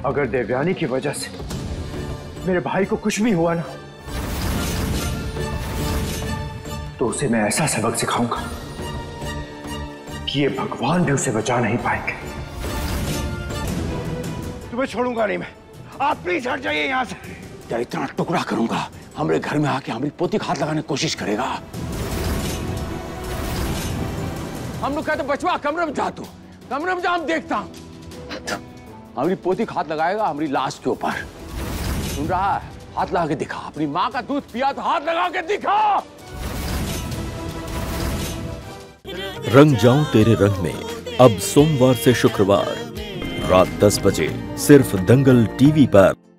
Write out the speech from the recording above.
अगर देवयानी की वजह से मेरे भाई को कुछ भी हुआ ना, तो उसे मैं ऐसा सबक सिखाऊंगा कि ये भगवान भी उसे बचा नहीं पाएंगे। तुम्हें छोड़ूंगा नहीं मैं। आप प्लीज हट जाइए यहां से। क्या इतना टुकड़ा करूंगा, हमारे घर में आके हमारी पोती को हाथ लगाने की कोशिश करेगा। हम लोग कहते बचवा कमरे में जा, तू कमरे में जा, हम देखता हूं। हमारी पोती को हाथ लगाएगा हमारी लाश के ऊपर। सुन रहा है? हाथ लगा के दिखा। अपनी माँ का दूध पिया तो हाथ लगा के दिखा। रंग जाऊं तेरे रंग में अब सोमवार से शुक्रवार रात 10 बजे सिर्फ दंगल टीवी पर।